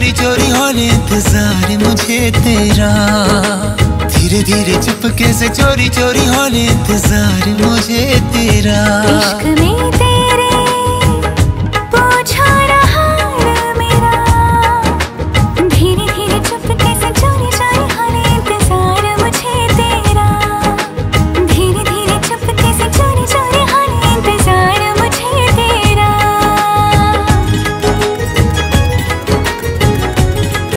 चोरी चोरी होने इंतजार मुझे तेरा, धीरे धीरे चुपके से चोरी चोरी होने इंतजार मुझे तेरा। इश्क में